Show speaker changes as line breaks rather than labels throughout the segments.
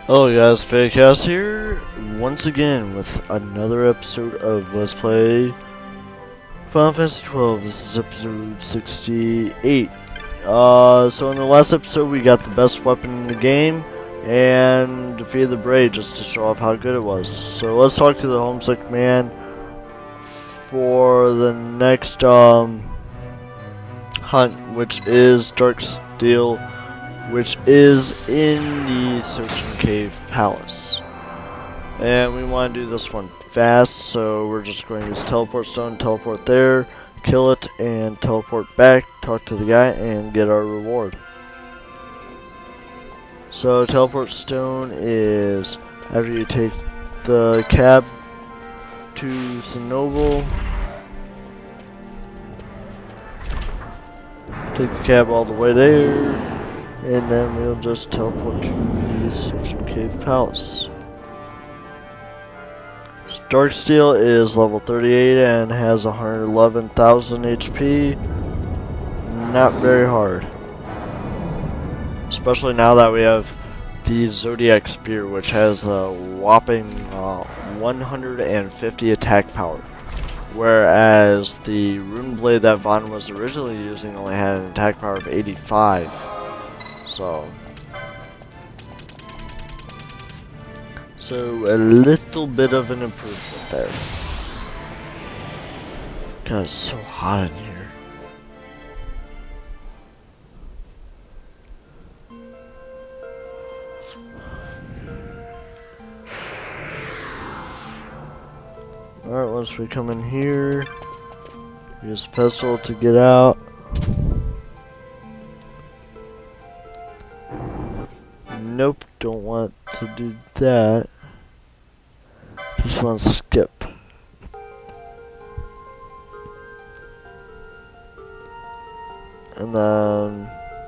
Hello guys, Fakecast here, once again with another episode of Let's Play Final Fantasy XII. This is episode 68. So in the last episode we got the best weapon in the game and defeated the Braid just to show off how good it was. So let's talk to the homesick man for the next hunt, which is Dark Steel, which is in the Sochin Cave Palace. And we want to do this one fast, so we're just going to use Teleport Stone, teleport there, kill it, and teleport back, talk to the guy, and get our reward. So Teleport Stone is after you take the cab to Sinoble. Take the cab all the way there, and then we'll just teleport to the Sochin Cave Palace. Dark Steel is level 38 and has 111,000 HP. Not very hard. Especially now that we have the Zodiac Spear, which has a whopping 150 attack power. Whereas the Rune Blade that Vaughn was originally using only had an attack power of 85. So a little bit of an improvement there. God, it's so hot in here. Alright, once we come in here, use Pestle to get out. Nope, don't want to do that. Just want to skip. And then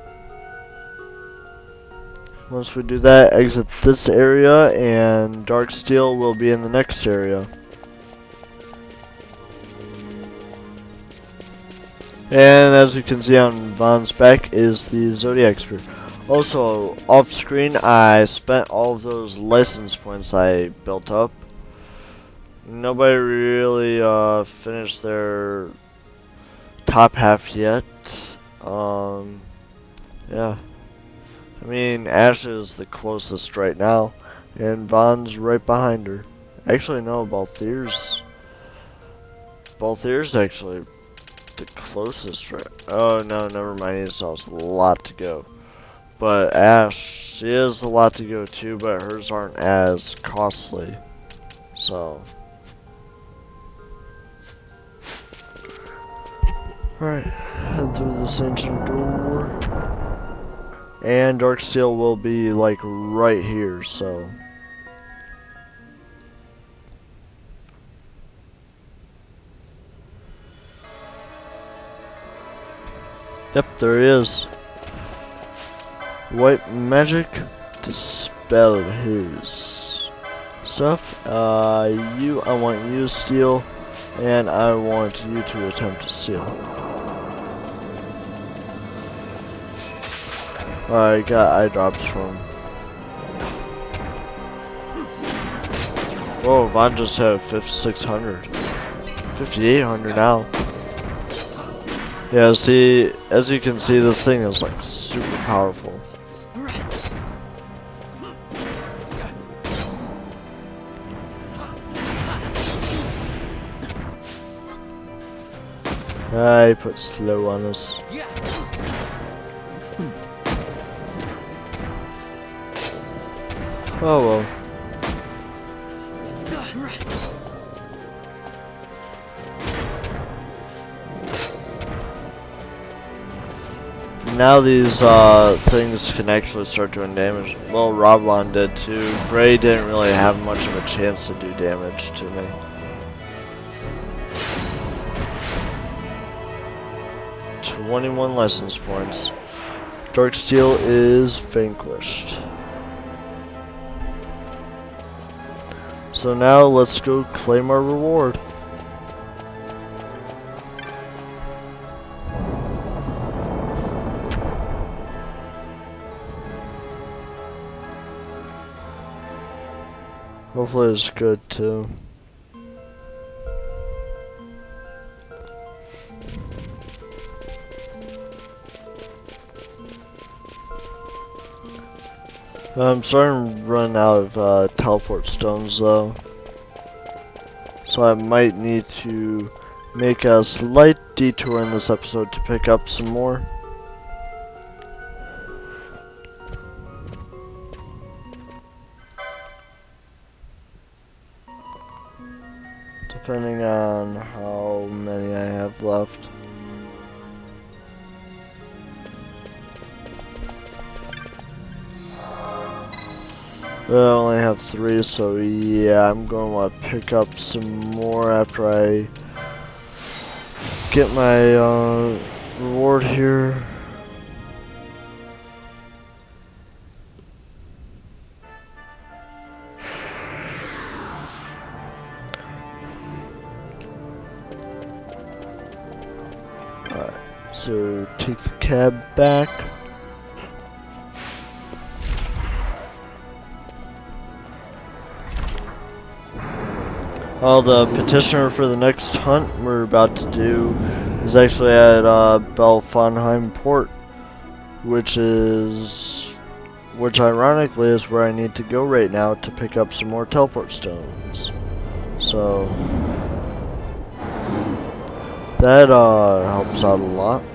once we do that, exit this area and Dark Steel will be in the next area. And as you can see on Vaughn's back is the Zodiac Spear. Also, off screen, I spent all of those license points I built up. Nobody really finished their top half yet. Yeah. I mean, Ash is the closest right now, and Vaughn's right behind her. Actually, no, Balthier's actually the closest, right? Oh, no, never mind, he still has a lot to go. But Ash, she has a lot to go too, but hers aren't as costly. So. Alright, head through this ancient door. And Dark Steel will be like right here, so. Yep, there he is. White magic to dispel his stuff. I want you to steal, and I want you to attempt to steal. I got eye drops from. Whoa, Vaughn just had 5600, 5800 now. Yeah, see, as you can see, this thing is like super powerful. I put slow on us. Oh well. Now these things can actually start doing damage. Well, Roblon did too. Bray didn't really have much of a chance to do damage to me. $21 license points. Dark Steel is vanquished. So now let's go claim our reward. Hopefully it's good too. I'm starting to run out of teleport stones though. So I might need to make a slight detour in this episode to pick up some more. Depending on how many I have left. I only have 3, so yeah, I'm going to want to pick up some more after I get my reward here. Alright, so take the cab back. Well, the petitioner for the next hunt we're about to do is actually at Belfonheim Port, which ironically is where I need to go right now to pick up some more teleport stones. So that helps out a lot.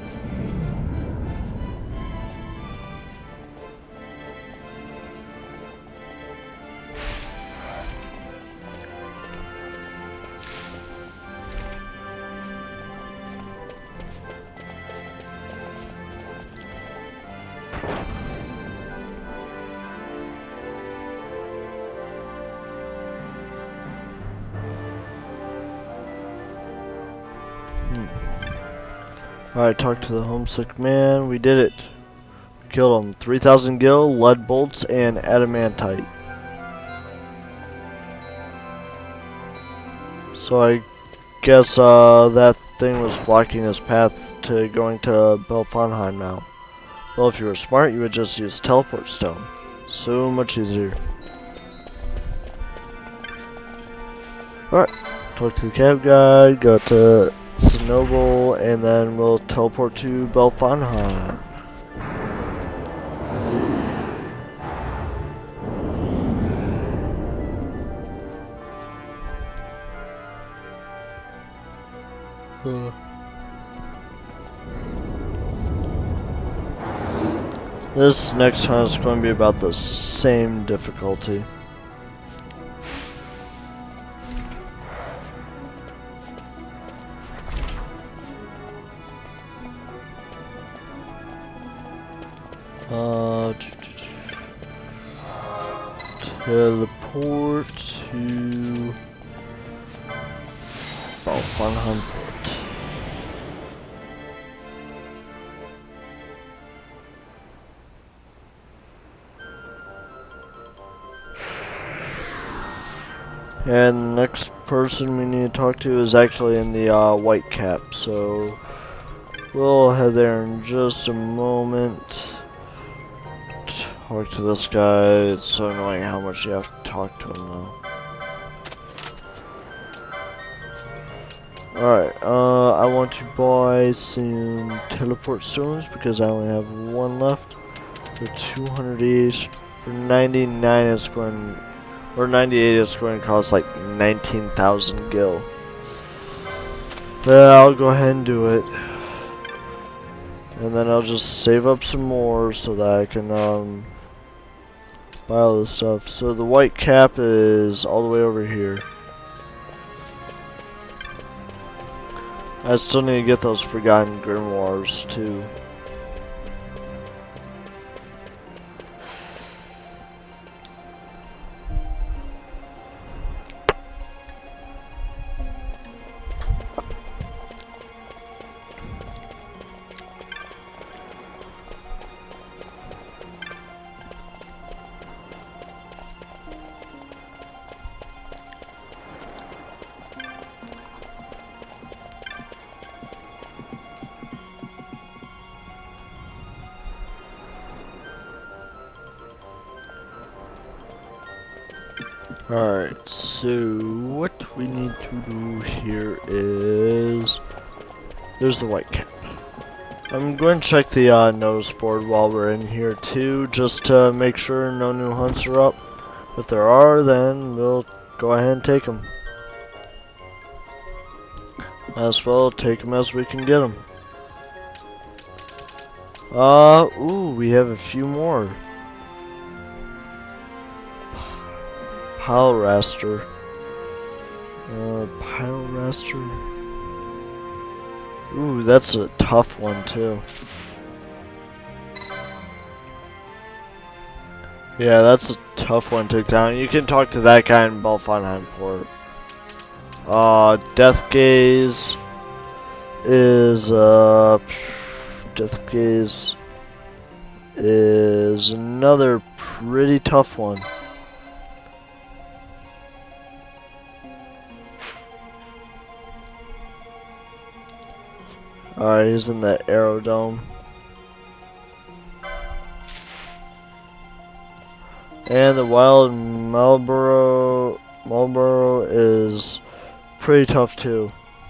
Alright, talk to the homesick man. We did it. We killed him. 3,000 gil, lead bolts, and adamantite. So I guess that thing was blocking his path to going to Belfonheim now. Well, if you were smart, you would just use teleport stone. So much easier. Alright, talk to the cab guy, go to Noble, and then we'll teleport to Belfonheim. This next time is going to be about the same difficulty. Teleport to Belfonheim Port. And the next person we need to talk to is actually in the white cap, so we'll head there in just a moment. Talk to this guy. It's so annoying how much you have to talk to him though. Alright, I want to buy some teleport stones because I only have 1 left. For 200 each. For 99 it's going, or 98 it's going to cost like 19,000 gil. Yeah, I'll go ahead and do it. And then I'll just save up some more so that I can buy all this stuff. So the white cap is all the way over here. I still need to get those forgotten grimoires too. Alright, so what we need to do here is... There's the white cap. I'm going to check the notice board while we're in here too, just to make sure no new hunts are up. If there are, then we'll go ahead and take them. As well, take them as we can get them. Ooh, we have a few more. Pile raster. Pile raster. Ooh, that's a tough one too. Yeah, that's a tough one to take down. You can talk to that guy in Belfonheimport. Death Gaze is Death Gaze is another pretty tough one. Alright, he's in the Aerodome. And the Wild Marlboro is pretty tough too.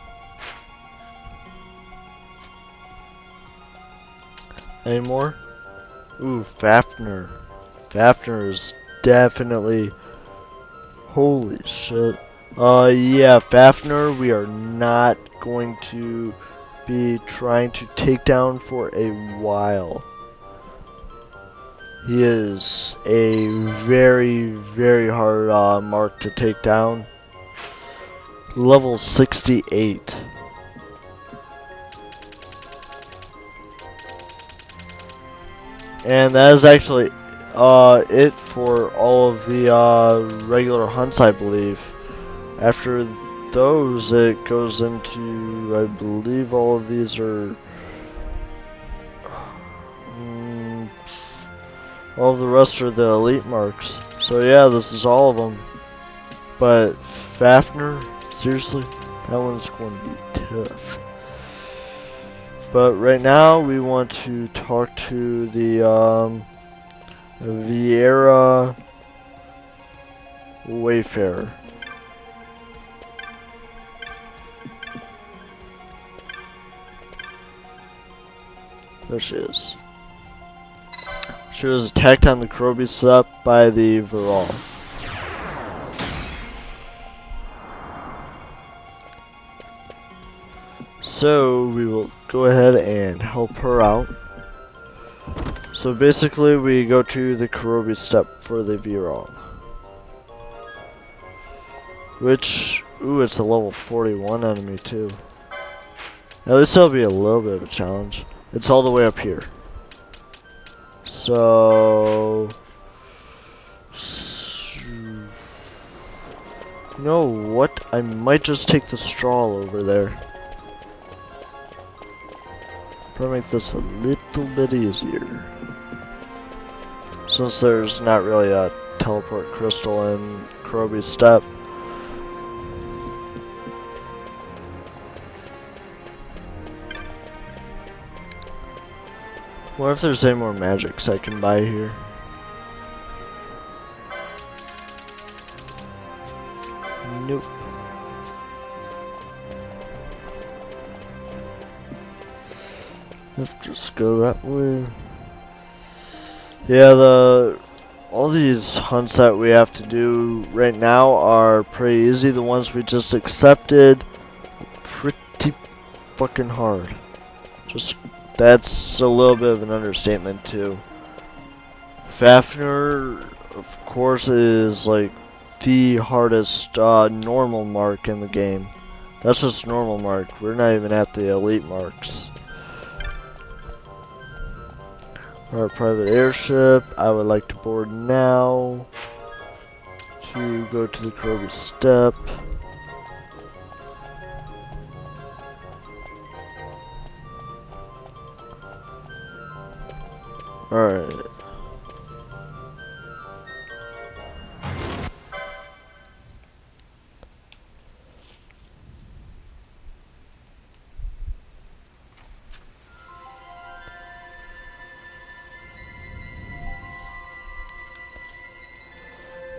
Any more? Ooh, Fafnir. Fafnir is definitely... Holy shit. Yeah, Fafnir we are not going to be trying to take down for a while. He is a very, very hard mark to take down. Level 68. And that is actually it for all of the regular hunts, I believe. After those, it goes into, I believe all of these are... all of the rest are the elite marks. So yeah, this is all of them. But Fafnir, seriously, that one's going to be tough. But right now, we want to talk to the Vieira Wayfarer. There she is. She was attacked on the Krobi Steppe by the Viral. So we will go ahead and help her out. So basically we go to the Krobi Steppe for the Viral. Which, ooh, it's a level 41 enemy too. At least it'll be a little bit of a challenge. It's all the way up here. So... you know what? I might just take the straw over there. Probably make this a little bit easier. Since there's not really a teleport crystal in Krobi Steppe. What if there's any more magics I can buy here? Nope. Let's just go that way. Yeah, all these hunts that we have to do right now are pretty easy. The ones we just accepted, pretty fucking hard. Just, that's a little bit of an understatement too. Fafnir, of course, is like the hardest normal mark in the game. That's just normal mark. We're not even at the elite marks. Our private airship, I would like to board now to go to the Krobi Steppe. Alright.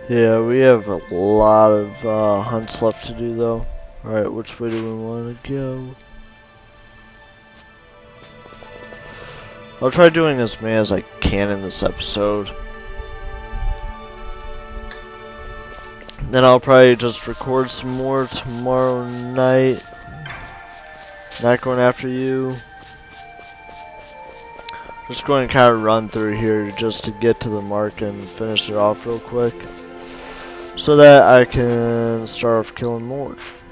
Yeah, we have a lot of hunts left to do though. Alright, which way do we want to go? I'll try doing as many as I can in this episode. Then I'll probably just record some more tomorrow night. Not going after you. Just going to kind of run through here just to get to the mark and finish it off real quick. So that I can start off killing more.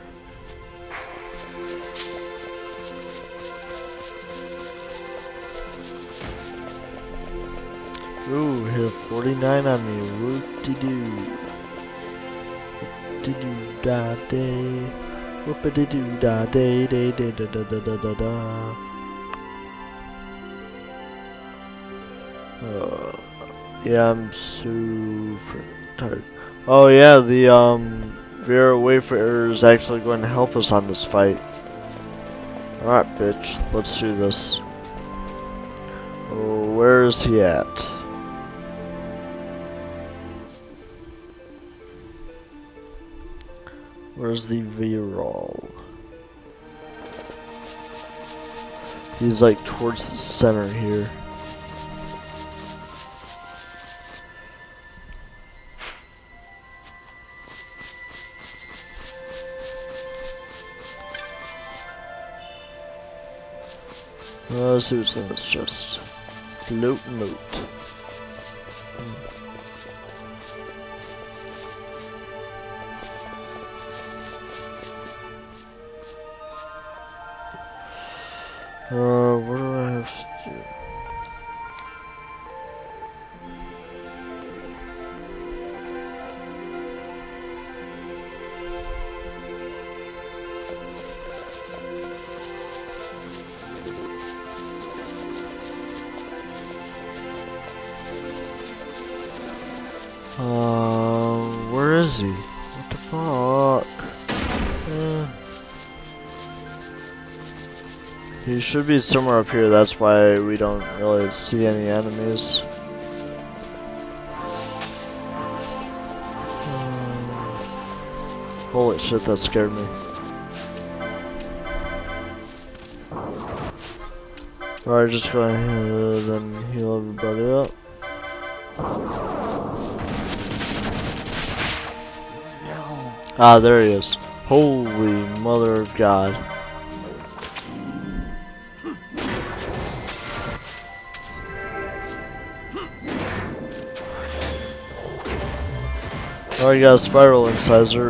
Ooh, hit 49 on me. Whoop-de-doo. Whoop-de-doo-da-day. Whoop-a-de-doo-da-day. Day-day-da-da-da-da-da-da. Yeah, I'm super tired. Oh yeah, the Vera Wayfarer is actually going to help us on this fight. Alright, bitch, let's do this. Oh, where is he at? Where's the Viral? He's like towards the center here. Let's see what's in this chest. Float note. What do I have to do? Where is he? What the fuck? He should be somewhere up here, that's why we don't really see any enemies. Holy shit, that scared me. Alright, just go ahead and heal everybody up. Ah, there he is. Holy mother of God. Oh, you got a spiral incisor.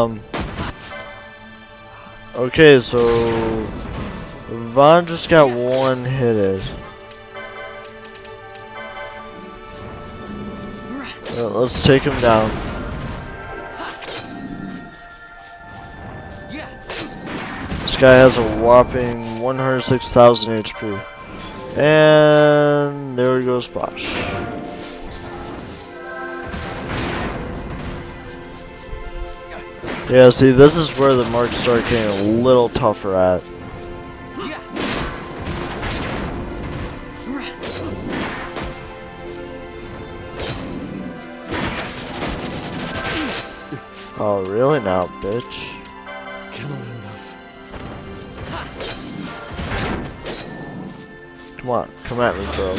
Okay, so Vaughn just got one hit. Let's take him down. This guy has a whopping 106,000 HP. And there we go, Splash. Yeah, see, this is where the marks start getting a little tougher at. Oh, really now, bitch? Come on, come at me, bro.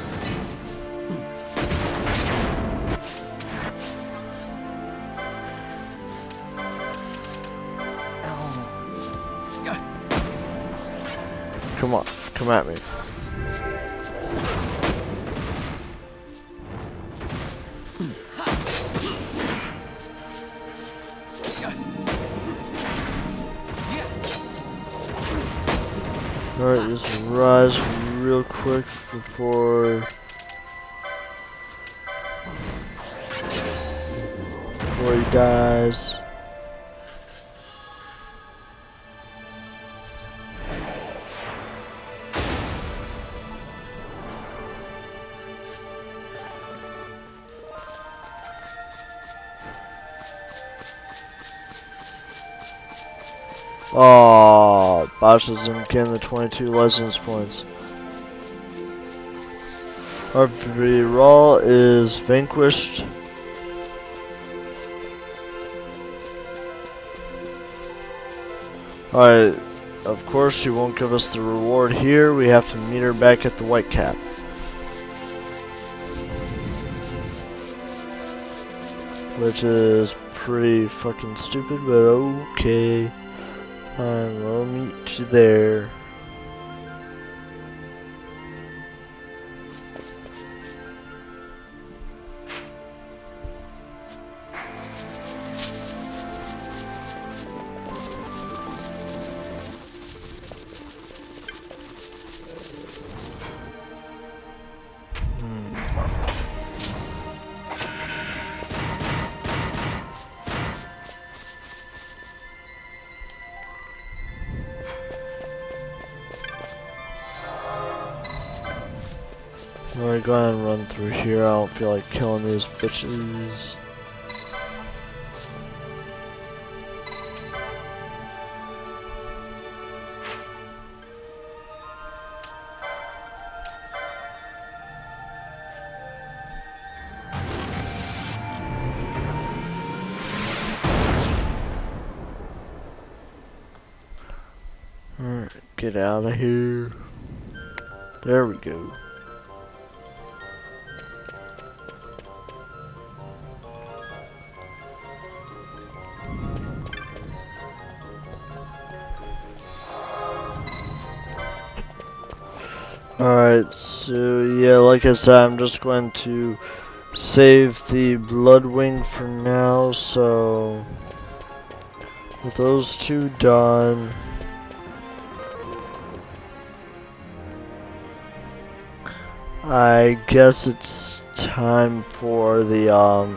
Come on, come at me. Alright, just rise real quick before he dies. Oh, Bosch isn't getting the 22 license points. Our Viral is vanquished. Alright, of course she won't give us the reward here. We have to meet her back at the White Cap. Which is pretty fucking stupid, but okay. Fine, we'll meet you there. Alright, go ahead and run through here. I don't feel like killing these bitches. Alright, get out of here. There we go. Alright, so yeah, like I said, I'm just going to save the Bloodwing for now, so with those two done, I guess it's time for the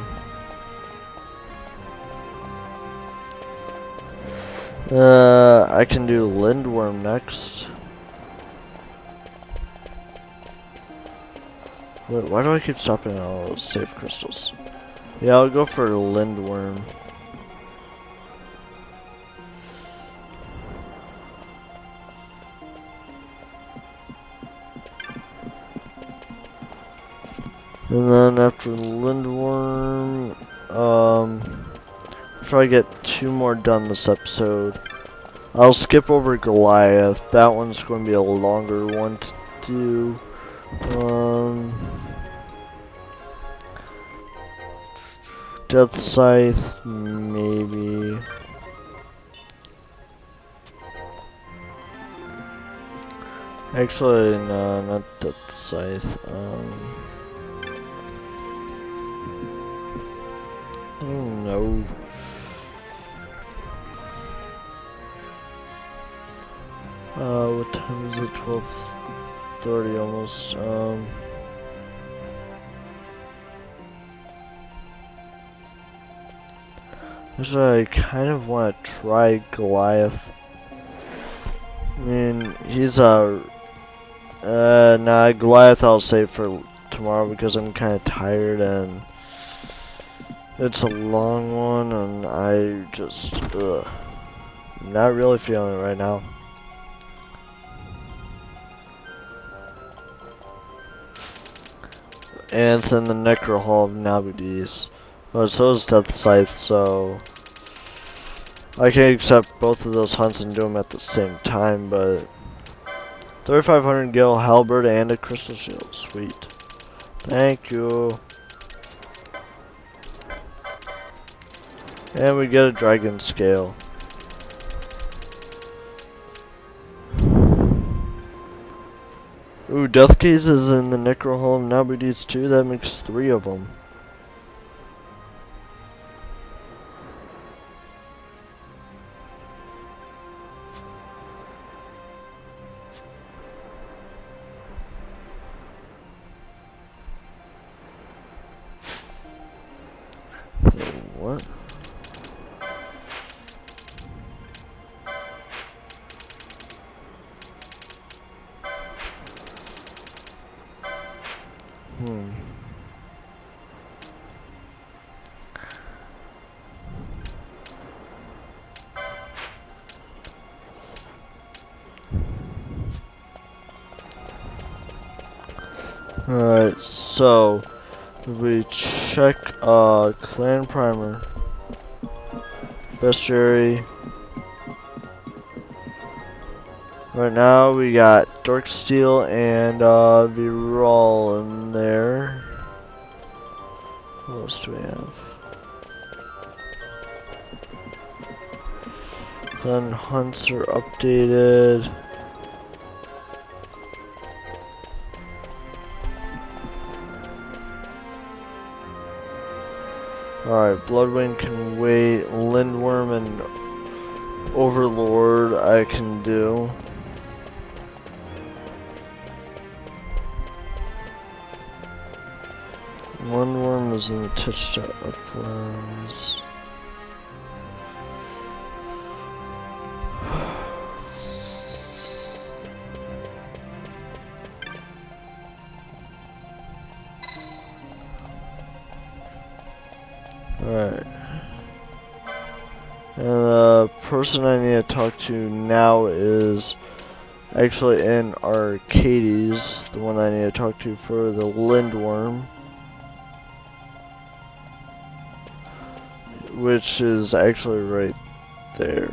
I can do Lindworm next. Wait, why do I keep stopping at all those safe crystals? Yeah, I'll go for Lindworm. And then after Lindworm, try to get 2 more done this episode. I'll skip over Goliath. That one's going to be a longer one to do. Death Scythe, maybe. Actually, no, not Death Scythe. I don't know. What time is it? 12:30 almost. Actually, I kind of want to try Goliath. I mean, he's nah, Goliath I'll save for tomorrow because I'm kind of tired and it's a long one and I just, not really feeling it right now. And it's in the Necro Hall of Nabudis. But so is Death Scythe, so I can accept both of those hunts and do them at the same time, but 3500 gil, halberd, and a crystal shield. Sweet. Thank you. And we get a dragon scale. Ooh, Death Keys is in the Necro Hall of Nabudis too. That makes 3 of them. What? Alright, so if we check clan primer, bestiary, Right now we got Dark Steel and Viral in there. What else do we have? Then hunts are updated. Alright, Bloodwind can wait. Lindworm and Overlord I can do. Lindworm is in the touch to uplands. Alright. And the person I need to talk to now is actually in Arcades, the one I need to talk to for the Lindworm. Which is actually right there.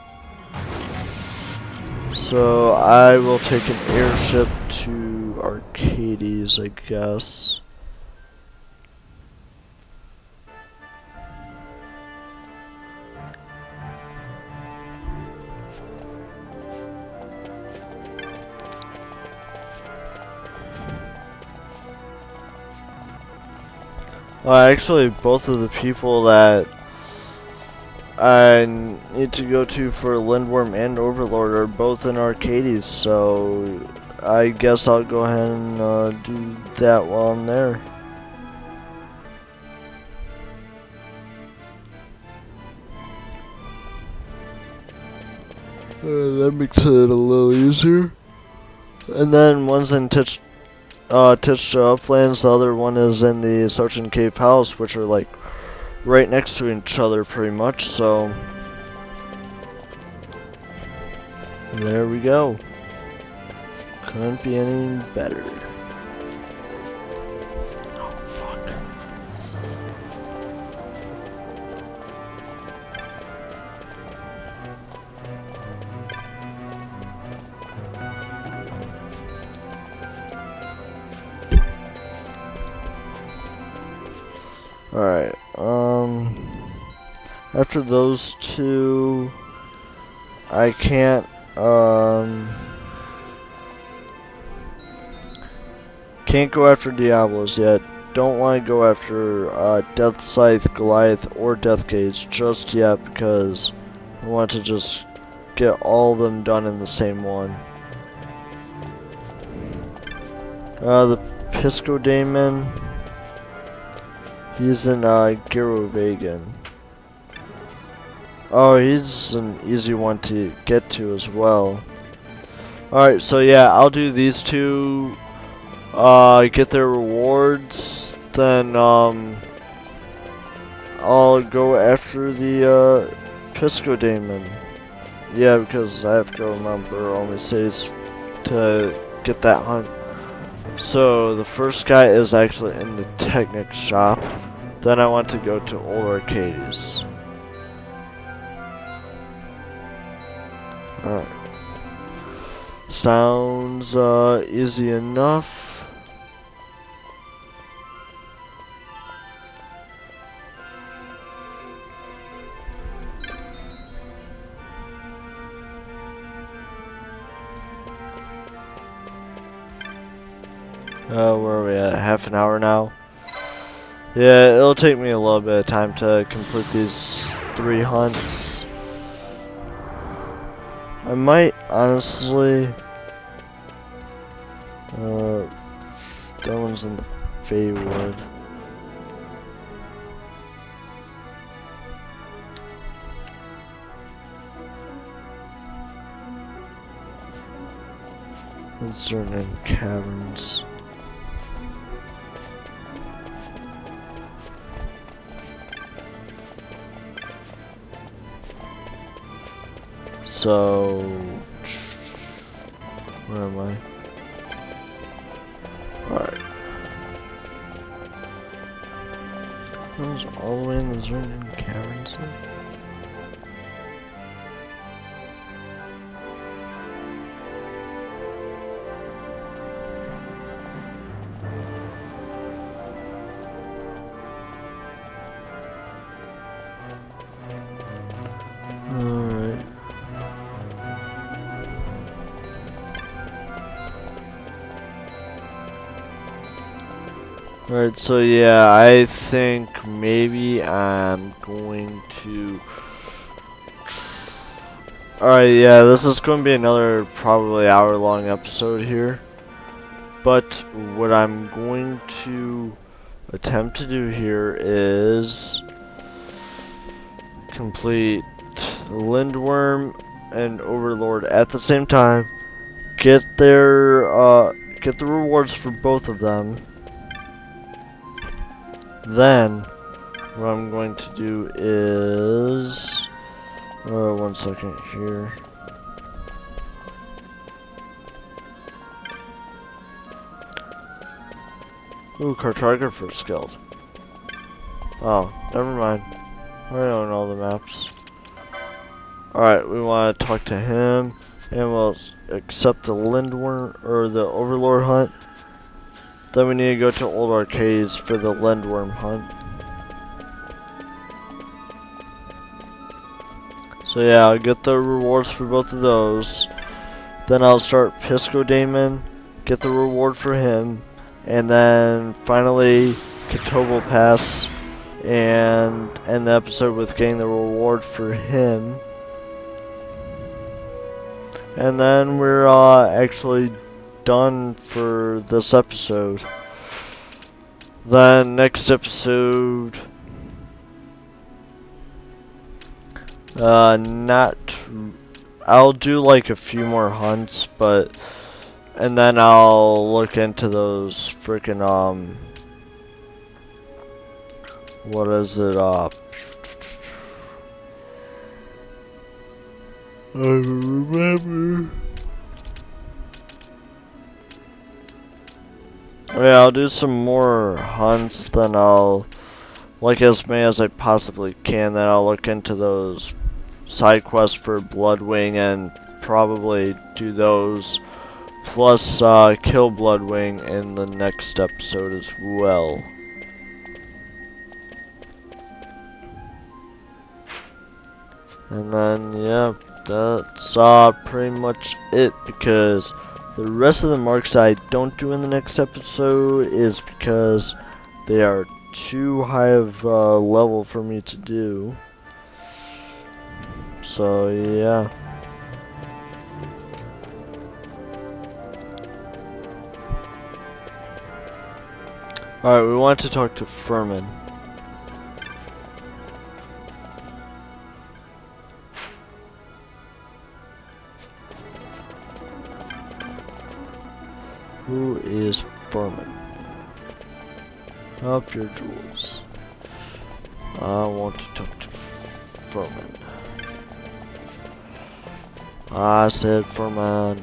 So I will take an airship to Arcades, I guess. Actually, both of the people that I need to go to for Lindworm and Overlord are both in Arcades, so I guess I'll go ahead and do that while I'm there. That makes it a little easier. And then one's in Titch Uplands, the other one is in the Sergeant Cave House, which are like right next to each other pretty much, so there we go. Couldn't be any better. Oh, fuck. Alright, after those two, I can't go after Diablos yet. Don't want to go after Death Scythe, Goliath, or Death Gaze just yet because I want to just get all of them done in the same one. The Pisco Daemon, he's in Gyrovagan. Oh, he's an easy one to get to as well. Alright, so yeah, I'll do these two, get their rewards, then I'll go after the Pisco Daemon. Yeah, because I have to remember all my saves to get that hunt. So the first guy is actually in the Technic shop. Then I want to go to Old Arcades. Alright. Sounds easy enough. Where are we at? Half an hour now? Yeah, it'll take me a little bit of time to complete these 3 hunts. I might honestly, that one's in the Feywood. It's certain caverns. So, where am I? Alright. That was all the way in the Zernan Caverns. Alright, so yeah, I think maybe I'm going to... Alright, yeah, this is going to be another probably hour-long episode here. But what I'm going to attempt to do here is complete Lindworm and Overlord at the same time. Get the rewards for both of them. Then, what I'm going to do is... one second here. Ooh, cartographer skilled. Oh, never mind. I don't know the maps. Alright, we want to talk to him. And we'll accept the Lindworm, or the Overlord hunt. Then we need to go to Old Arcades for the Lindworm hunt. So yeah, I'll get the rewards for both of those. Then I'll start Pisco Damon, get the reward for him. And then finally Katobo Pass and end the episode with getting the reward for him. And then we're actually done for this episode. Then next episode, I'll do like a few more hunts, but and then I'll look into those freaking what is it, I don't remember. Yeah, I'll do some more hunts, then I'll, like as many as I possibly can, then I'll look into those side quests for Bloodwing and probably do those, plus kill Bloodwing in the next episode as well. And then, yeah, that's pretty much it, because the rest of the marks I don't do in the next episode is because they are too high of level for me to do. So, yeah. Alright, we want to talk to Furman. Who is Furman? Up your jewels. I want to talk to Furman. I said Furman.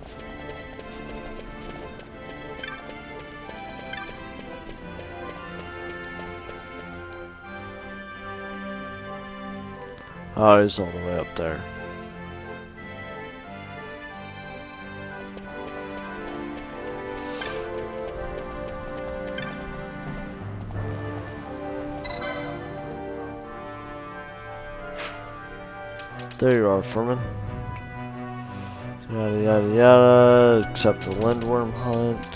Oh, he's all the way up there. There you are, Furman. Yada yada yada, except the Lindworm hunt.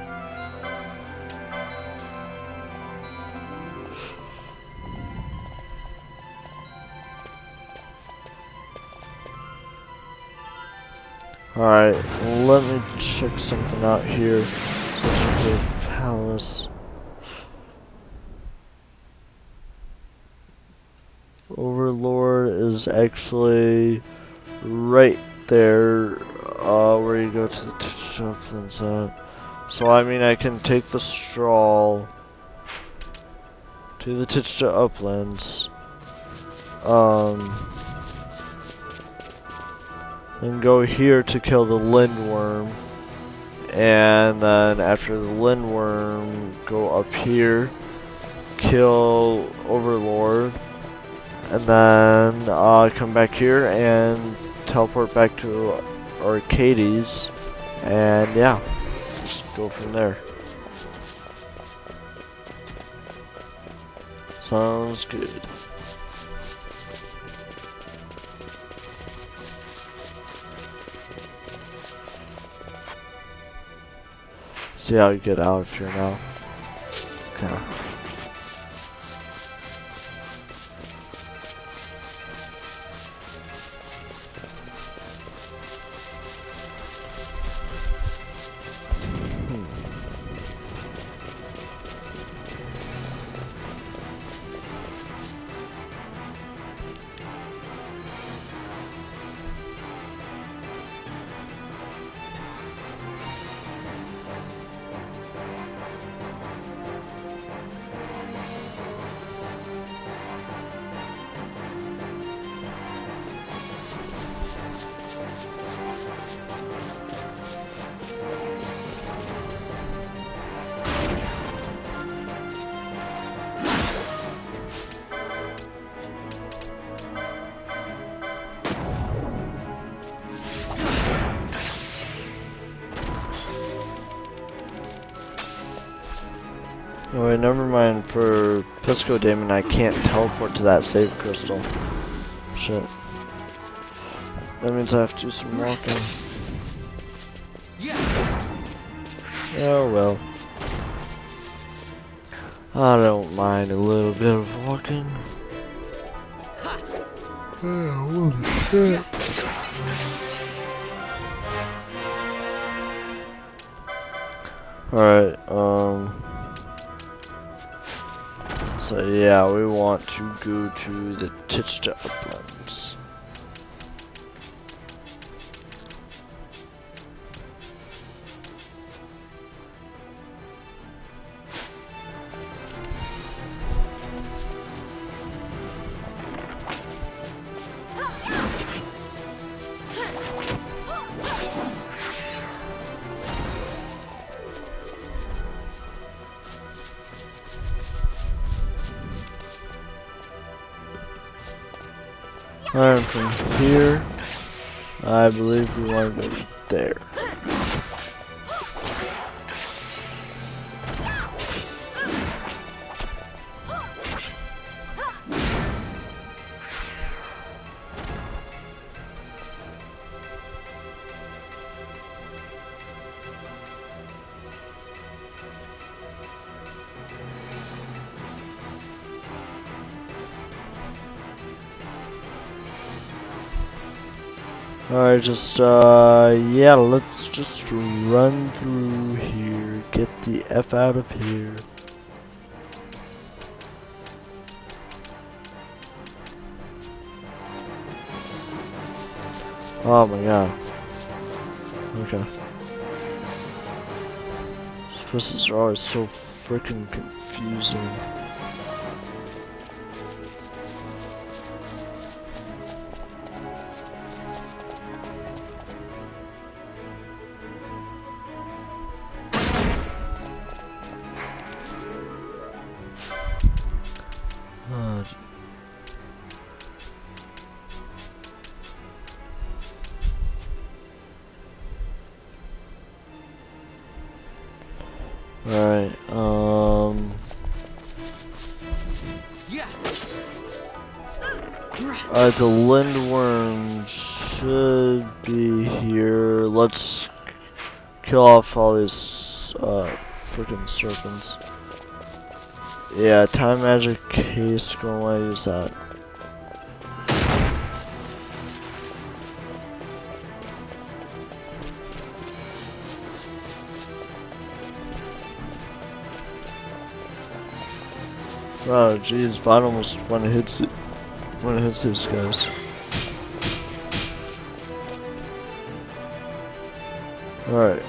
Alright, let me check something out here. Legendary Palace. Overlord is actually right there, where you go to the Titch Uplands at. So I mean, I can take the Strawl to the Titch Uplands, and go here to kill the Lindworm, and then after the Lindworm, go up here, kill Overlord. And then come back here and teleport back to Arcades, and yeah, just go from there. Sounds good. See how you get out of here now. now. Oh wait, never mind. For Pisco Damon, I can't teleport to that save crystal. Shit. That means I have to do some walking. Oh well. I don't mind a little bit of walking. Oh, holy shit. Alright, so yeah, we want to go to the Titchta Uplands. Alright, from here, I believe we want to go there. Alright, yeah, let's just run through here, get the F out of here. Oh my god. Okay. These pussies are always so freaking confusing. Alright, Alright, the Lindworm should be here. Let's kill off all these, freaking serpents. Yeah, time magic case, gonna wanna use that. Oh jeez, Vine almost when it hits these guys. Alright.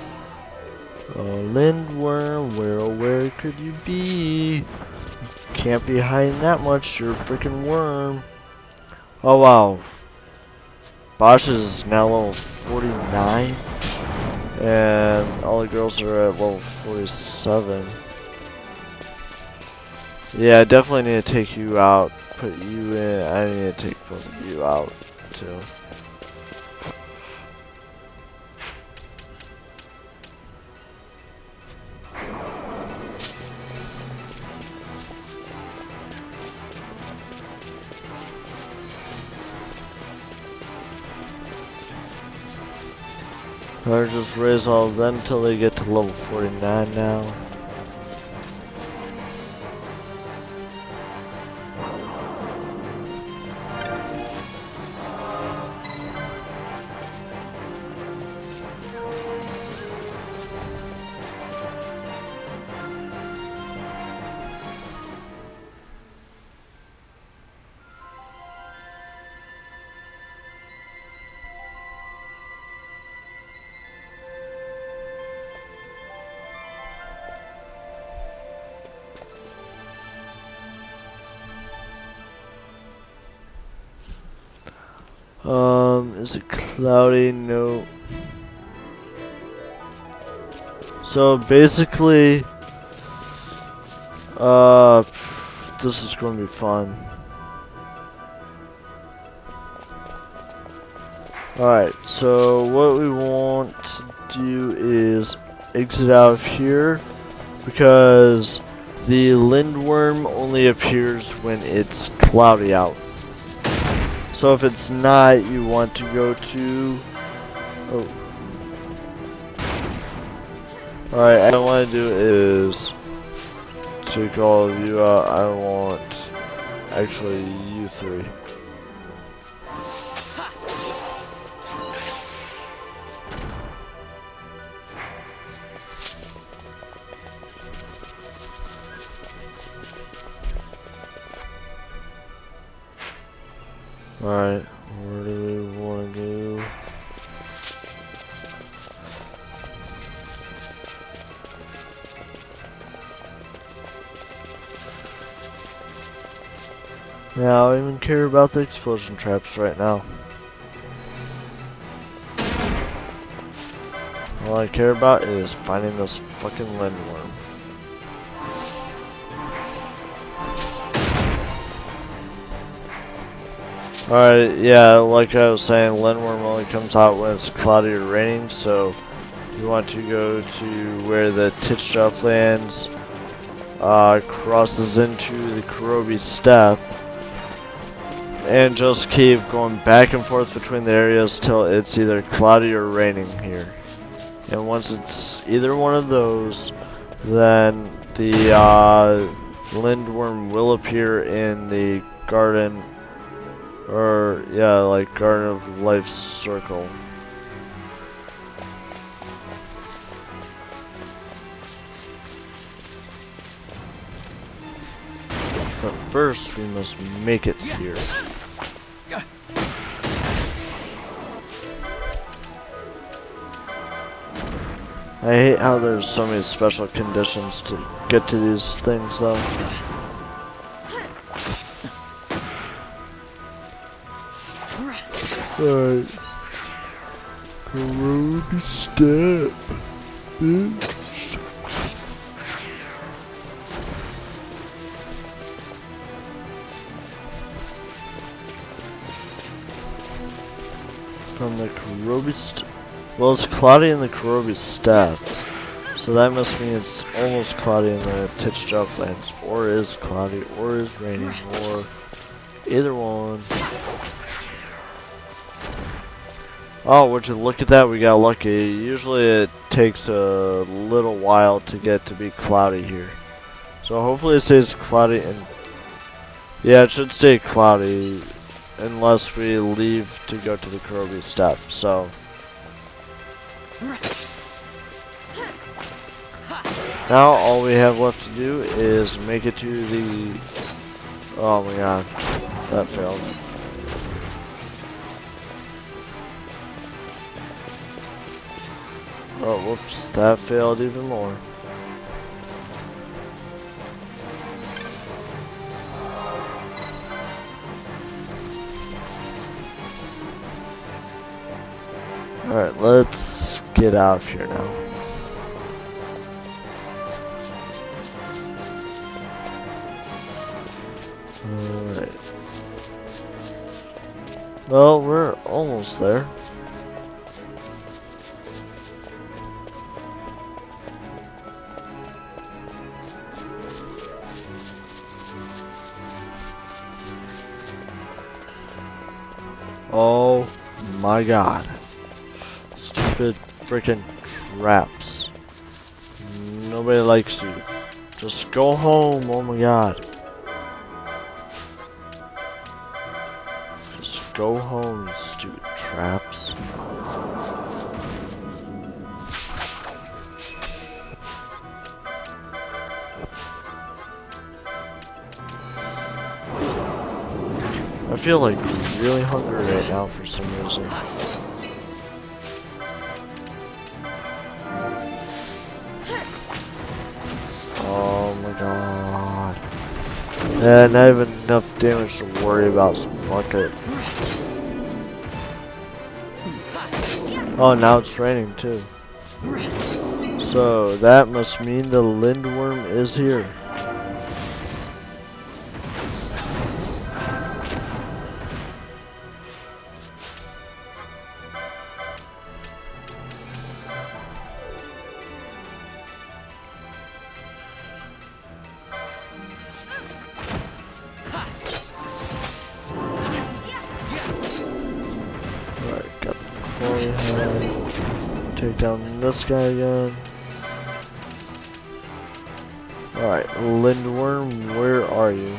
Lindworm, where could you be? You can't be hiding that much, you're a freaking worm. Oh wow. Bosch is now level 49. And all the girls are at level 47. Yeah, I definitely need to take you out, put you in. I need to take both of you out, too. Or just raise all of them until they get to level 49 now. Is it cloudy? No. So basically, this is going to be fun. Alright, so what we want to do is exit out of here, because the lindworm only appears when it's cloudy out. So if it's not, you want to go to... Oh. Alright, what I want to do is take all of you out. I want actually you three. Alright, where do we want to go? Yeah, I don't even care about the explosion traps right now. All I care about is finding this fucking lindworm. Alright, yeah, like I was saying, lindworm only comes out when it's cloudy or raining, so you want to go to where the XII lands crosses into the Kurobi Steppe, and just keep going back and forth between the areas till it's either cloudy or raining here. And once it's either one of those, then the lindworm will appear in the garden, or yeah, like Garden of Life circle. But first, we must make it here. I hate how there's so many special conditions to get to these things, though. Alright. Kurobi Steppe, bitch. From the Kurobi Steppe. Well, it's cloudy in the Kurobi Steppe, so that must mean it's almost cloudy in the XII lands, or is cloudy, or is raining, or either one. Oh, would you look at that? We got lucky. Usually it takes a little while to get to be cloudy here, so hopefully it stays cloudy. And yeah, it should stay cloudy unless we leave to go to the Kurobi Steppe. So. Now all we have left to do is make it to the... Oh my god, that failed. Oh, whoops, that failed even more. Alright, let's get out of here now. Alright. Well, we're almost there. Oh my god. Stupid freaking traps. Nobody likes you. Just go home, oh my god. Just go home, you stupid traps. I feel like really hungry right now for some reason. Oh my god. And I have enough damage to worry about, so fuck it. Oh, now it's raining too. So that must mean the lindworm is here. Alright, got the quarry head. Take down this guy again. Alright, lindworm, where are you?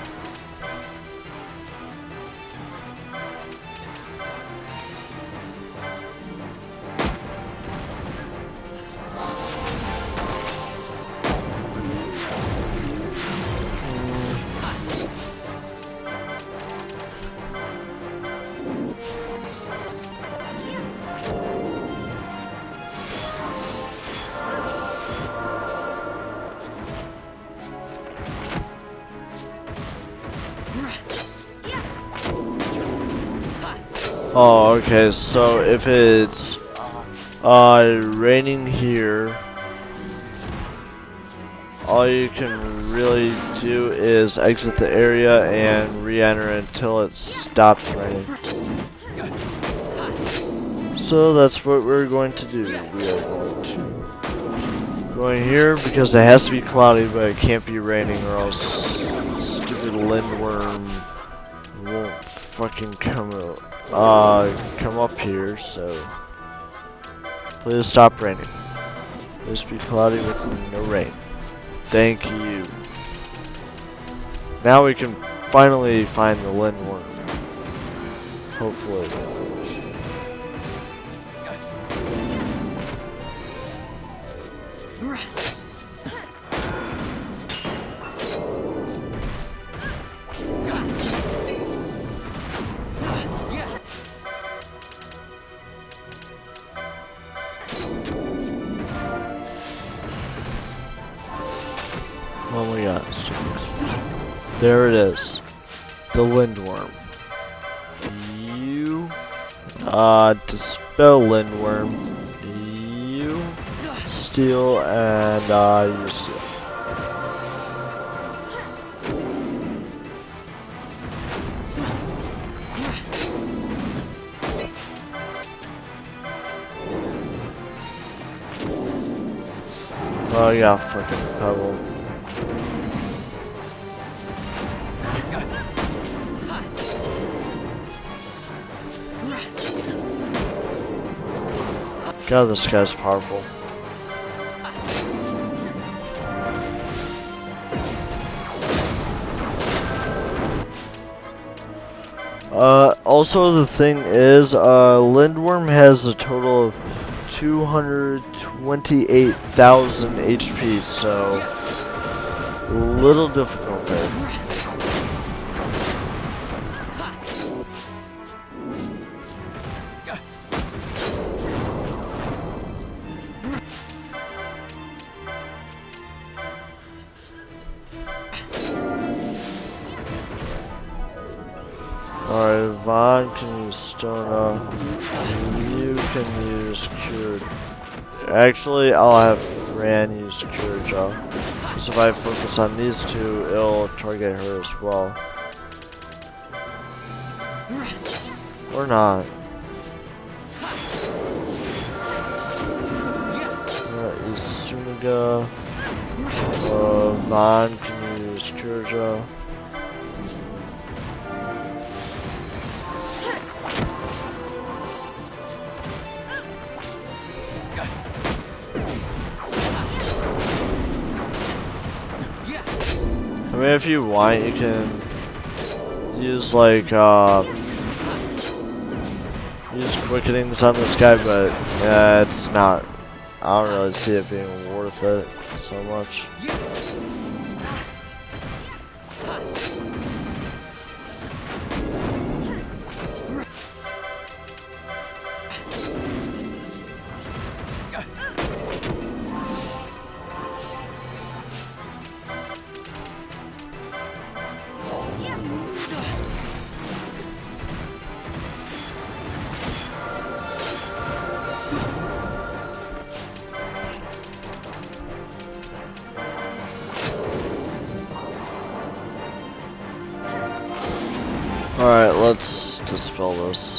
Oh, okay, so if it's raining here, all you can really do is exit the area and re-enter until it stops raining. So that's what we're going to do. We are going to go in here because it has to be cloudy, but it can't be raining or else stupid lindworm won't fucking come up here, so please stop raining. Please be cloudy with no rain. Thank you. Now we can finally find the lindworm. Hopefully. Oh my gosh. There it is. The lindworm. You dispel lindworm. You steal and you steal. Oh yeah, fucking pebble. God, this guy's powerful. Also the thing is, lindworm has a total of 228,000 HP, so a little difficult there. Alright, Vaughn can use Stona. You can use Cured. Actually, I'll have Fran use Cure Jaw. Because if I focus on these two, it'll target her as well. Or not. Alright, use Sunaga. Vaughn can use Cure Jaw. I mean, if you want, you can use like use quickenings on this guy, but it's not. I don't really see it being worth it so much. Alright, let's dispel this.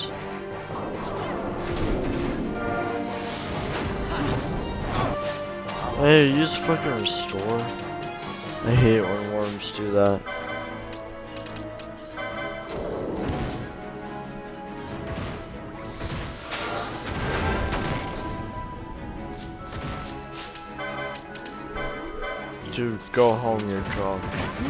Hey, use fucking restore. I hate when worms do that. Dude, go home, you're drunk.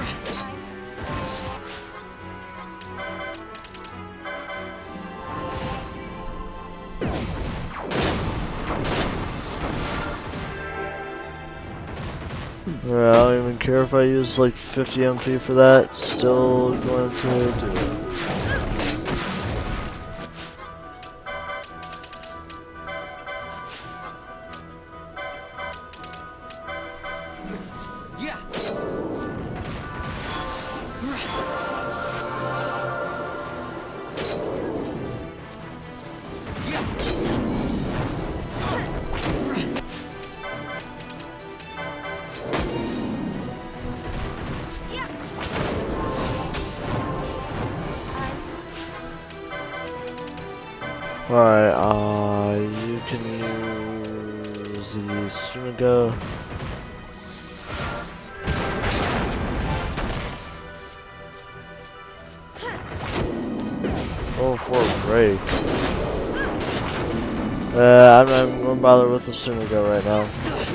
I don't even care if I use like 50 MP for that, still going to do it. Alright, you can use the Suniga. Oh, for a break. I'm not even going to bother with the Suniga right now.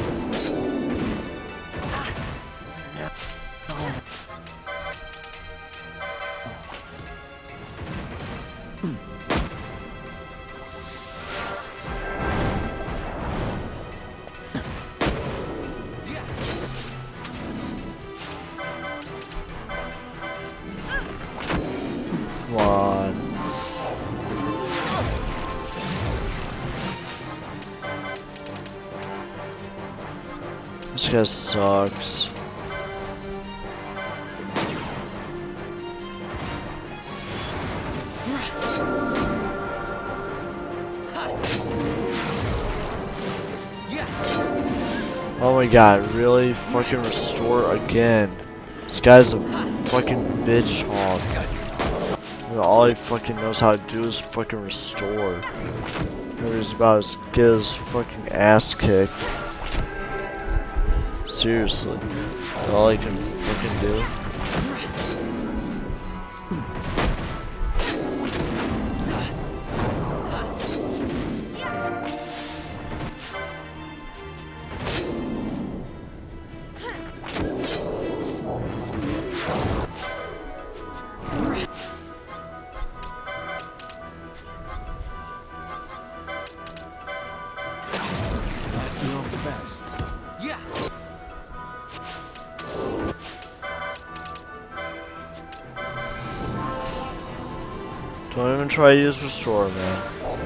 Come on. This guy sucks. Oh my god, really? Fucking restore again. This guy's a fucking bitch hog. All he fucking knows how to do is fucking restore. He's about to get his fucking ass kicked. Seriously. That's all he can fucking do. Don't even try to use restore, man.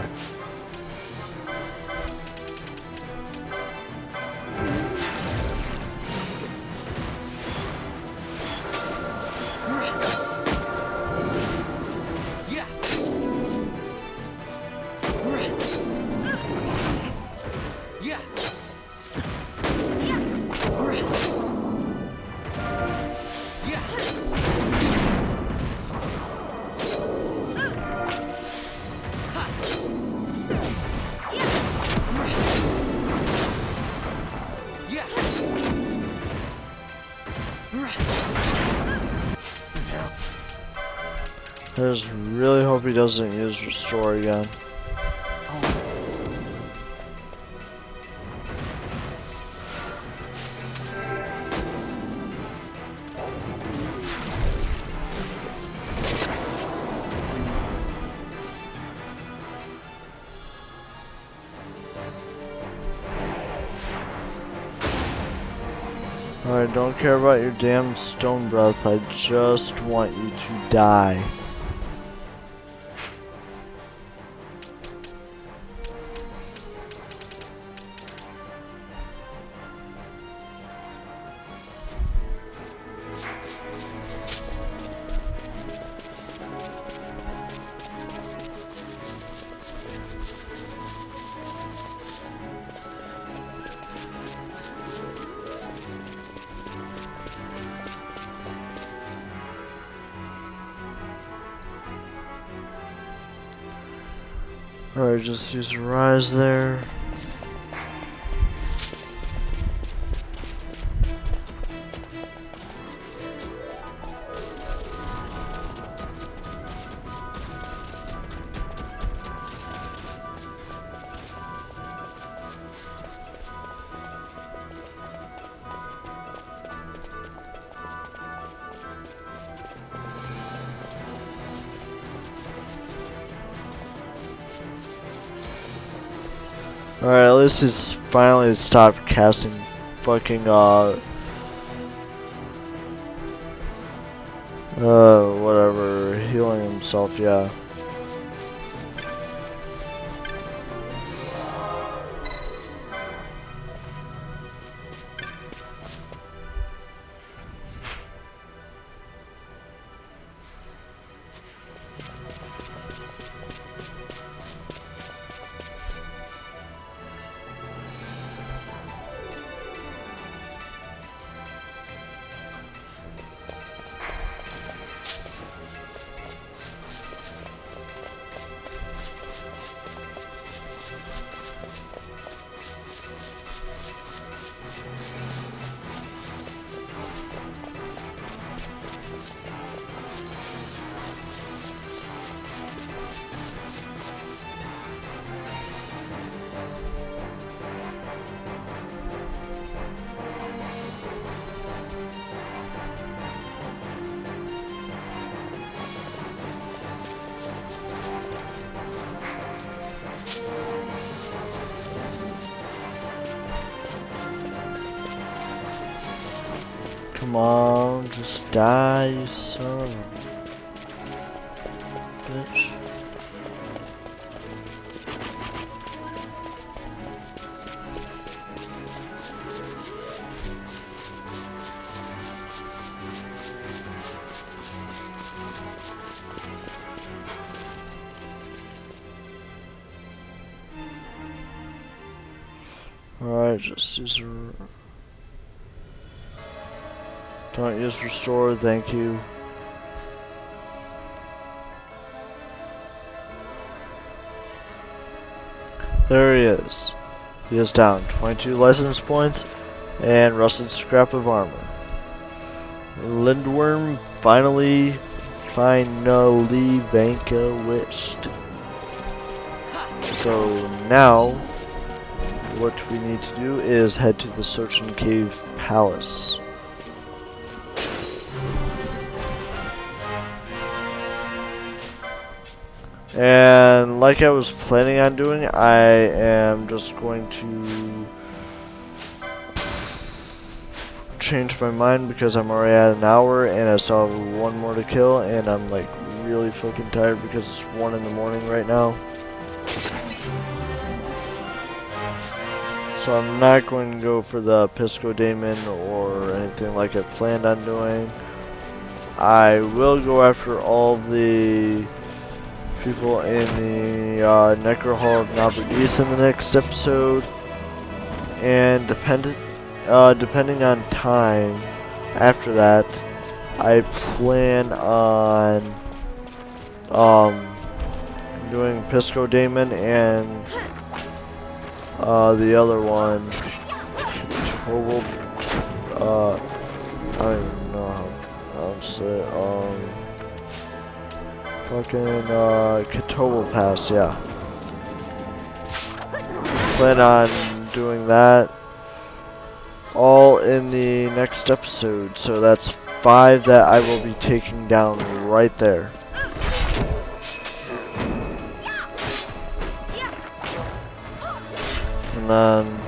I just really hope he doesn't use restore again. Alright, don't care about your damn stone breath, I just want you to die. Alright, just use a rise there. Alright, at least he's finally stopped casting fucking, whatever, healing himself, yeah. Come on, just die, you son of a bitch. Alright, just use a... Don't use restore, thank you. There he is. He is down 22 license points and rusted scrap of armor. Lindworm finally vanquished. So now what we need to do is head to the Searching Cave Palace. And like I was planning on doing, I am just going to change my mind because I'm already at an hour and I still have one more to kill, and I'm like really fucking tired because it's 1 in the morning right now. So I'm not going to go for the Pisco Daemon or anything like I planned on doing. I will go after all the people in the Necro Hall of Nabardis in the next episode, and depending on time after that, I plan on doing Pisco Daemon and the other one, Total, I don't even know how to pronounce it. Fucking Katoba Pass, yeah. Plan on doing that all in the next episode, so that's 5 that I will be taking down right there. And then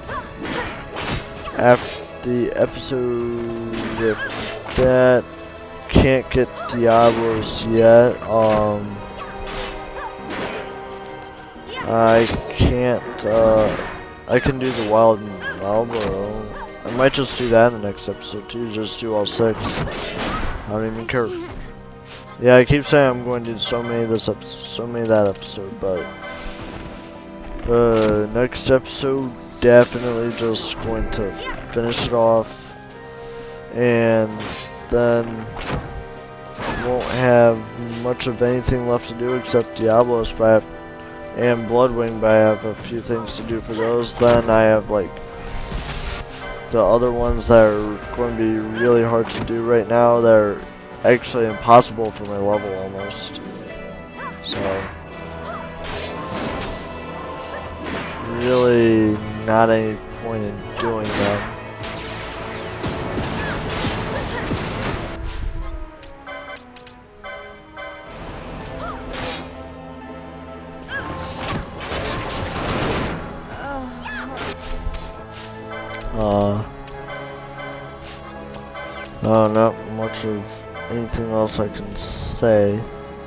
after the episode, if that can't get Diablos yet, I can't, I can do the Wild Marlboro. I might just do that in the next episode too, just do all 6. I don't even care. Yeah, I keep saying I'm going to do so many this episode, so many that episode, but next episode definitely just going to finish it off, and then won't have much of anything left to do except Diablos, but and Bloodwing, but I have a few things to do for those. Then I have like the other ones that are going to be really hard to do right now. That are actually impossible for my level almost. So really not any point in doing them. Not much of anything else I can say.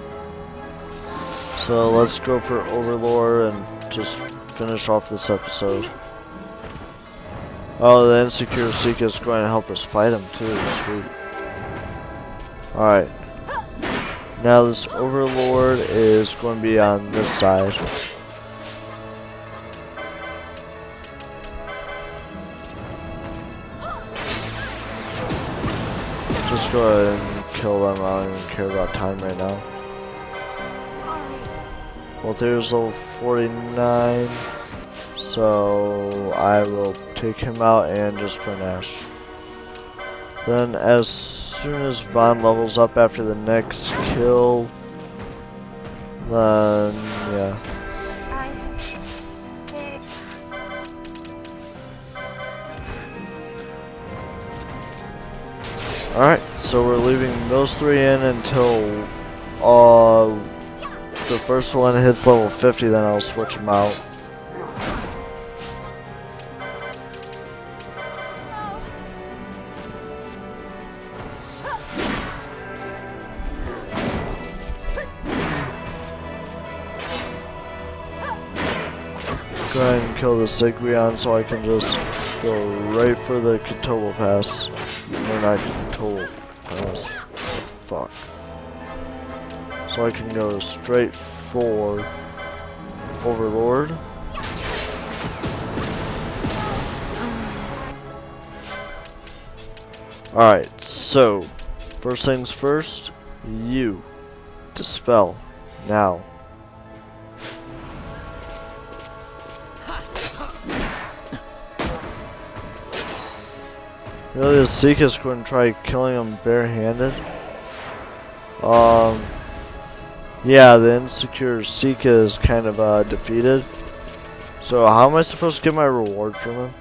So let's go for Overlord and just finish off this episode. Oh, the Insecure Seek is going to help us fight him too. Sweet. Alright. Now this Overlord is going to be on this side. Just go ahead and kill them. I don't even care about time right now. Well, there's level 49, so I will take him out and just play Nash. Then as soon as Vaughn levels up after the next kill, then yeah. Alright, so we're leaving those three in until the first one hits level 50, then I'll switch them out. Go ahead and kill the Sigrion so I can just go right for the Katoba Pass. Or not Katoba Pass. Fuck. So I can go straight for Overlord. Alright, so first things first, you dispel now. Really, the Seek is going to try killing him barehanded. Yeah, the Insecure Seek is kind of defeated. So how am I supposed to get my reward from him?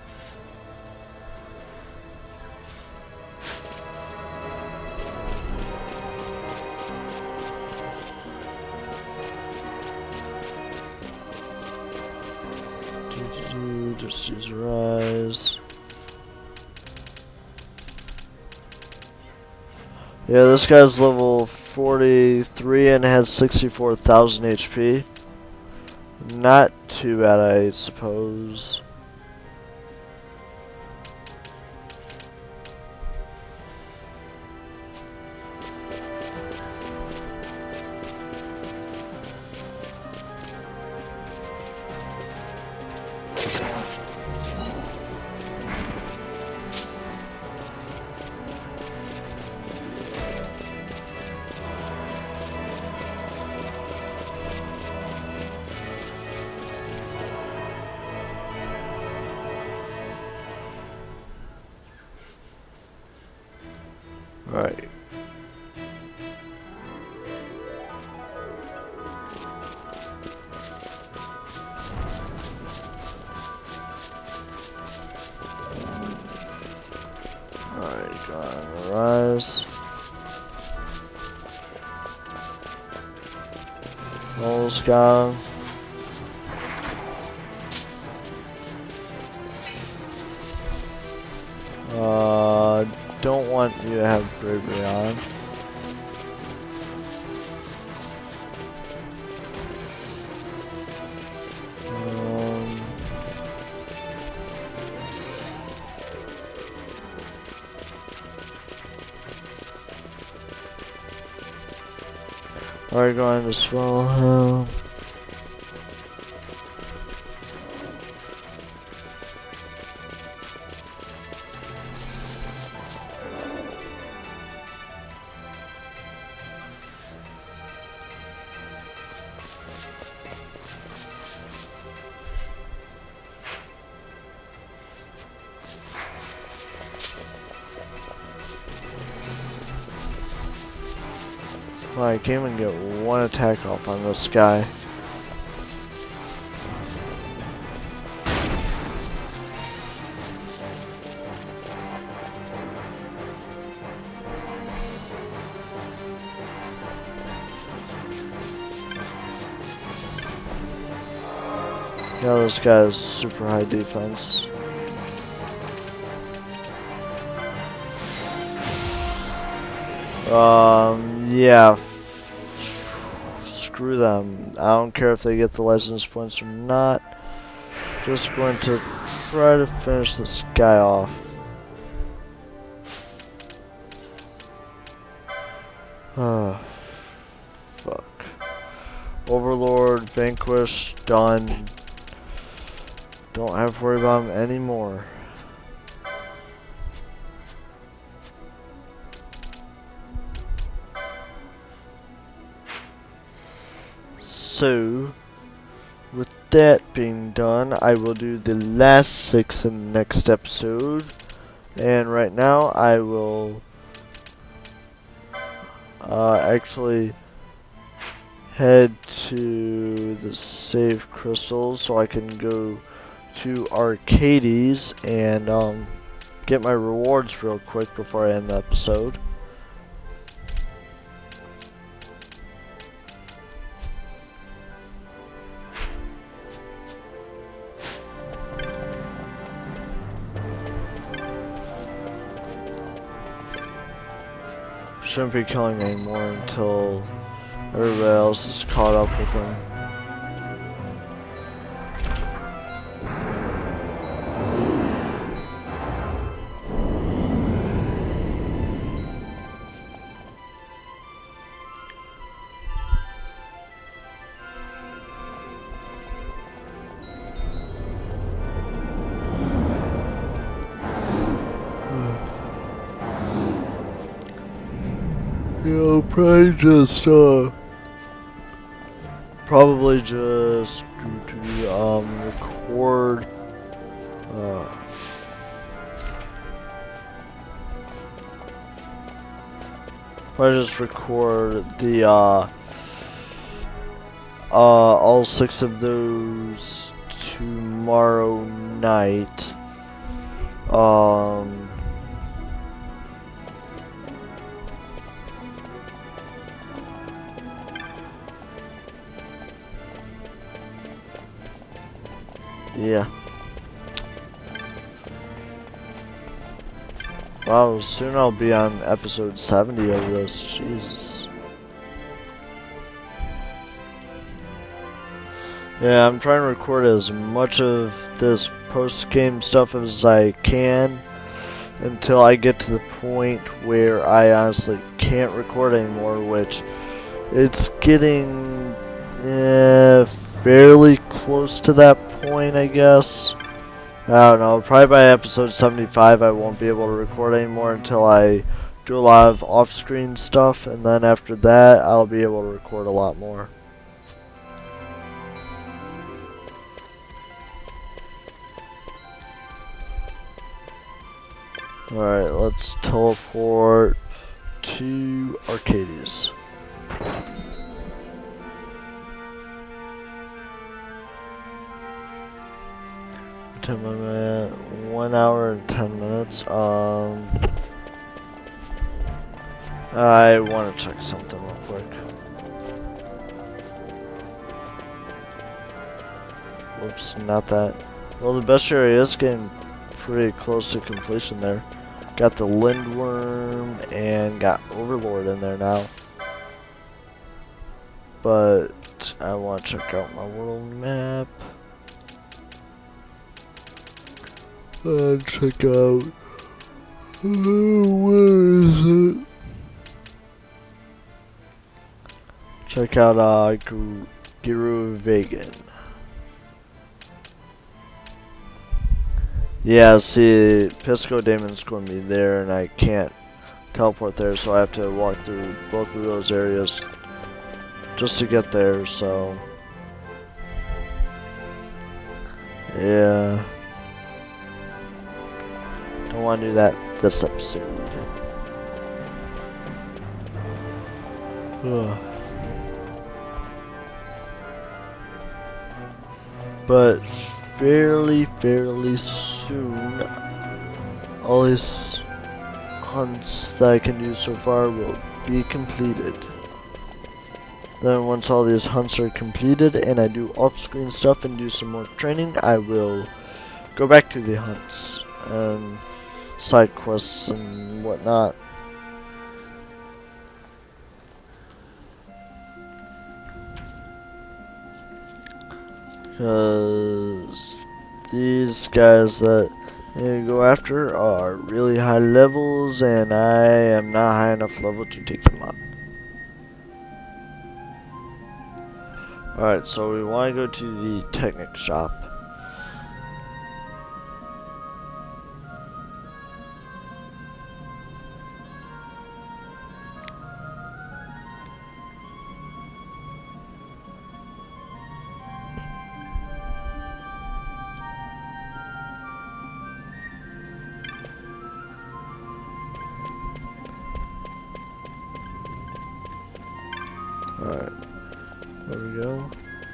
Just use Rise. Yeah, this guy's level 43 and has 64,000 HP. Not too bad, I suppose. Right. Alright, got Rise. Almost got him. Don't want you to have bravery on. We're going to swallow him. Well, I can't even get one attack off on this guy. Yeah, this guy has super high defense. Yeah. Screw them. I don't care if they get the license points or not. Just going to try to finish this guy off. Fuck. Overlord, Vanquish, done. Don't have to worry about him anymore. So, with that being done, I will do the last 6 in the next episode. And right now, I will actually head to the save crystals so I can go to Arcades and get my rewards real quick before I end the episode. Shouldn't be killing anymore until everybody else is caught up with him. Yeah, I'll probably just record the all 6 of those tomorrow night. Yeah. Wow, soon I'll be on episode 70 of this. Jesus. Yeah, I'm trying to record as much of this post-game stuff as I can until I get to the point where I honestly can't record anymore, which it's getting fairly close to that point, I guess. I don't know, probably by episode 75 I won't be able to record anymore until I do a lot of off-screen stuff, and then after that I'll be able to record a lot more. Alright, let's teleport to Arcades. 10-minute, 1 hour and 10 minutes. I want to check something real quick. Whoops, not that. Well, the best area is getting pretty close to completion there. Got the Lindworm and got Overlord in there now. But I want to check out my world map. And check out, where is it? Check out Giru Vegan. Yeah, see, Pisco Damon's going to be there, and I can't teleport there, so I have to walk through both of those areas just to get there. So yeah. Don't want to do that this episode. But fairly soon, all these hunts that I can do so far will be completed. Then once all these hunts are completed and I do off-screen stuff and do some more training, I will go back to the hunts and side quests and whatnot. Because these guys that you go after are really high levels and I am not high enough level to take them on. Alright, so we want to go to the Technic shop. Alright, there we go.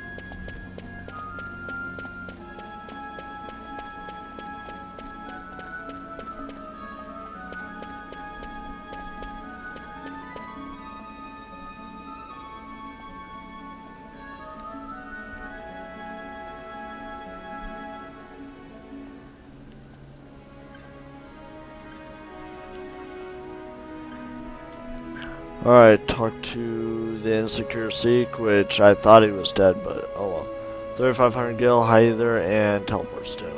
Alright, talk to the Insecure Seek, which I thought he was dead, but oh well. 3500 Gil, Hyther, and Teleport Stone.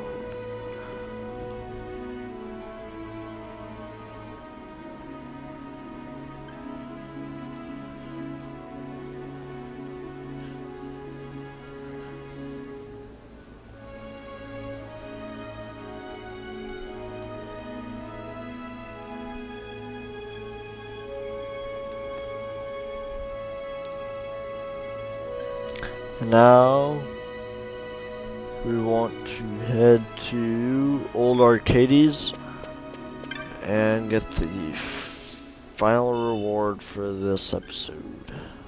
Now we want to head to Old Arcades and get the final reward for this episode.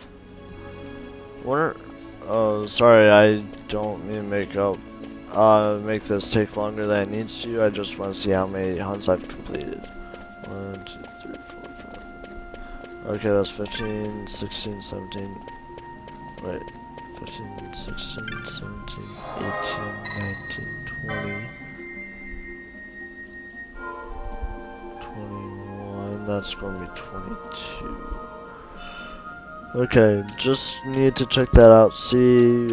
Oh, sorry, I don't mean to make this take longer than it needs to. I just want to see how many hunts I've completed. 1, 2, 3, 4, 5. Okay, that's 15, 16, 17. Wait. 15, 16, 17, 18, 19, 20, 21, that's going to be 22. Okay, just need to check that out, see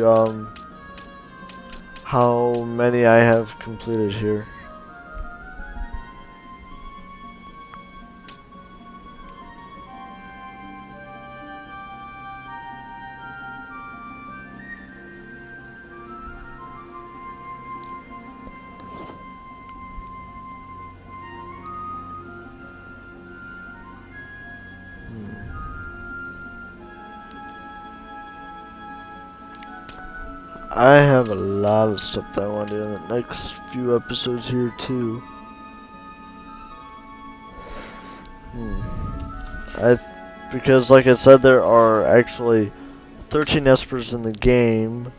how many I have completed here. I have a lot of stuff that I want to do in the next few episodes here too. Because like I said, there are actually 13 espers in the game,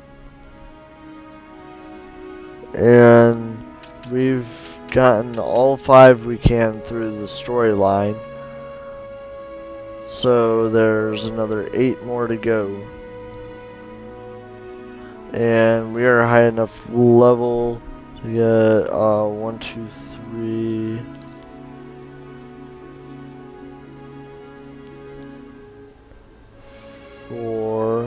and we've gotten all 5 we can through the storyline. So there's another 8 more to go. And we are high enough level to get 1, 2, 3, 4.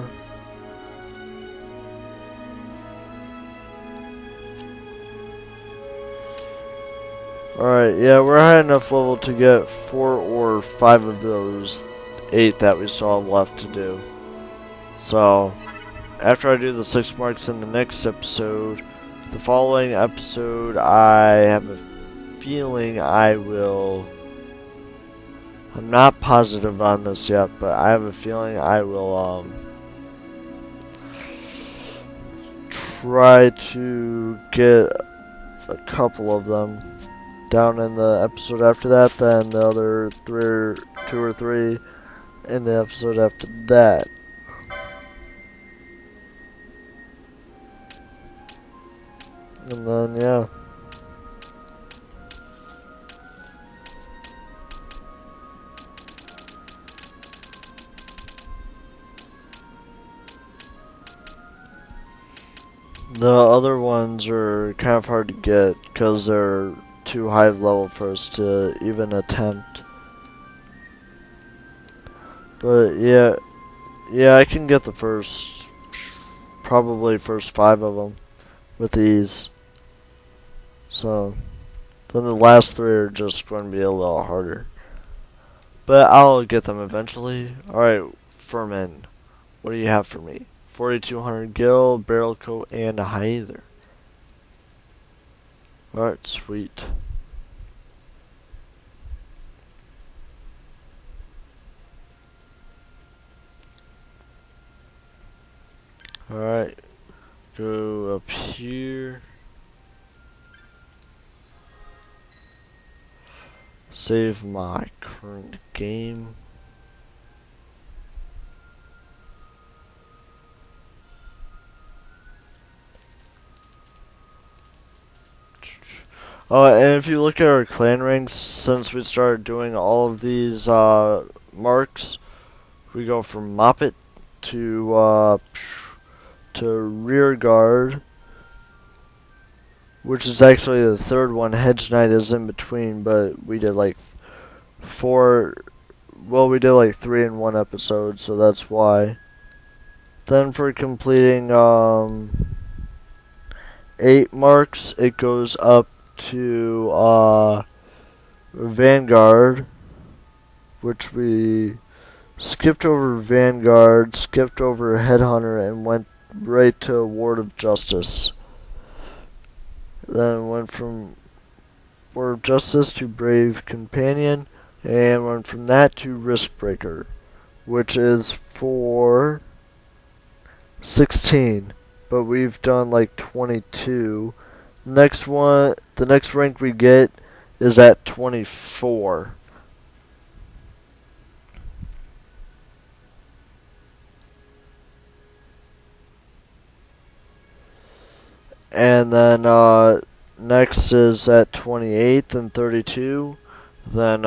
Alright, yeah, we're high enough level to get 4 or 5 of those 8 that we still have left to do. So after I do the 6 marks in the next episode, the following episode, I have a feeling I will, I'm not positive on this yet, but I have a feeling I will try to get a couple of them down in the episode after that, then the other 2 or 3 in the episode after that. And then, yeah. The other ones are kind of hard to get because they're too high level for us to even attempt. But yeah, I can get the probably first 5 of them with ease. So then the last 3 are just going to be a little harder. But I'll get them eventually. Alright, Furman, what do you have for me? 4200 gil, barrel coat, and a Hyther. Alright, sweet. Alright, go up here. Save my current game. And if you look at our clan ranks, since we started doing all of these marks, we go from Moppet to rear guard, which is actually the 3rd one. Hedge Knight is in between, but we did like 4. Well, we did like 3 in one episode, so that's why. Then for completing 8 marks, it goes up to Vanguard, which we skipped over Vanguard, skipped over Headhunter, and went right to Ward of Justice. Then went from Ward of Justice to Brave Companion, and went from that to Risk Breaker, which is for 16, but we've done like 22. The next rank we get is at 24. And then next is at 28, then 32, then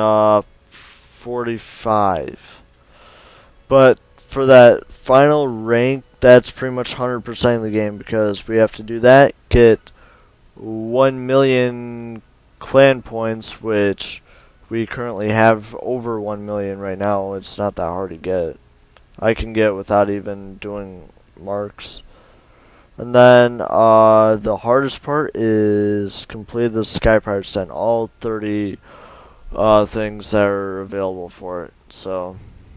45. But for that final rank, that's pretty much 100% of the game, because we have to do that, get 1 million clan points, which we currently have over 1 million right now. It's not that hard to get. I can get without even doing marks. And then the hardest part is complete the Sky Pirates Den, all 30 things that are available for it. So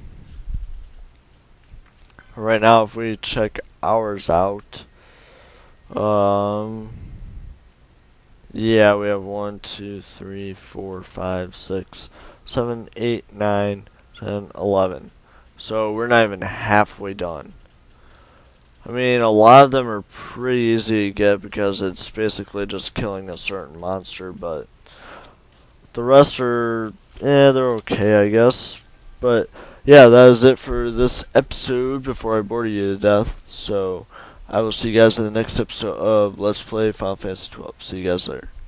right now, if we check ours out, yeah, we have 1, 2, 3, 4, 5, 6, 7, 8, 9, 10, 11. So we're not even halfway done. I mean, a lot of them are pretty easy to get because it's basically just killing a certain monster, but the rest are, they're okay, I guess. But yeah, that is it for this episode before I bore you to death. So I will see you guys in the next episode of Let's Play Final Fantasy XII. See you guys later.